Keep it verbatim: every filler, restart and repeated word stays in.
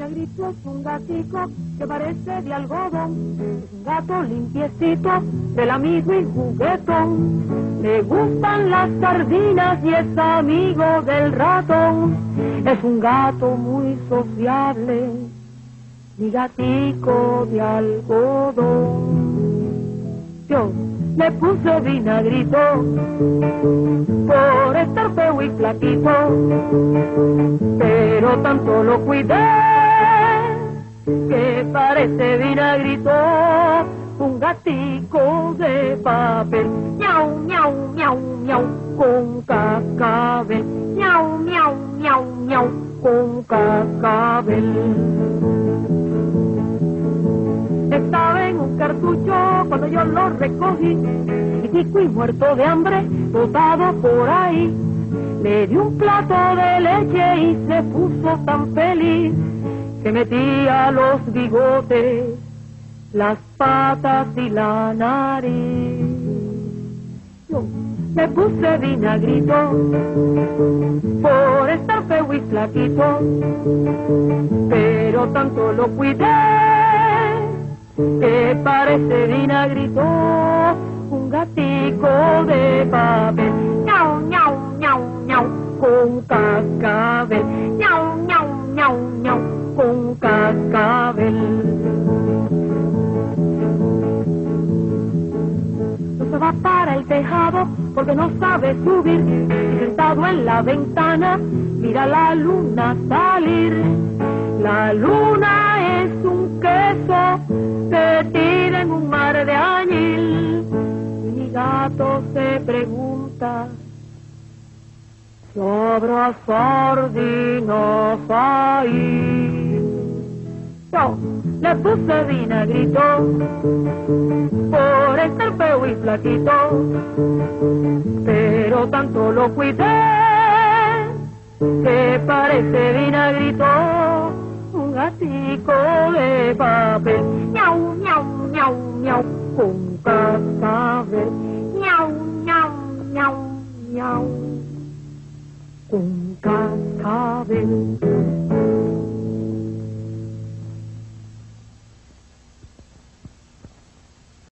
Vinagrito es un gatico que parece de algodón, es un gato limpiecito, del amigo y juguetón. Le gustan las sardinas y es amigo del ratón. Es un gato muy sociable, mi gatico de algodón. Yo le puse Vinagrito por estar feo y flaquito, pero tanto lo cuidé que parece Vinagrito un gatico de papel. Miau, miau, miau, miau, con cascabel. Miau, miau, miau, miau, con cascabel. Estaba en un cartucho cuando yo lo recogí, chiquitico y muerto de hambre, botado por ahí. Le di un plato de leche y se puso tan feliz que metía los bigotes, las patas y la nariz. Yo le puse Vinagrito por estar feo y flaquito, pero tanto lo cuidé que parece Vinagrito un gatico de papel. Miau, miau, miau, miau, con cascabel. Miau, miau, miau, miau, con cascabel. No se va para el tejado porque no sabe subir, y sentado en la ventana mira la luna salir. La luna es un queso que tira en un mar de añil. Mi gato se pregunta si habrá sardinas ahí. Yo le puse Vinagrito por estar feo y flaquito, pero tanto lo cuidé que parece Vinagrito un gatico de papel. Miau, miau, miau, miau, con cascabel. Miau, miau, miau, miau, con cascabel.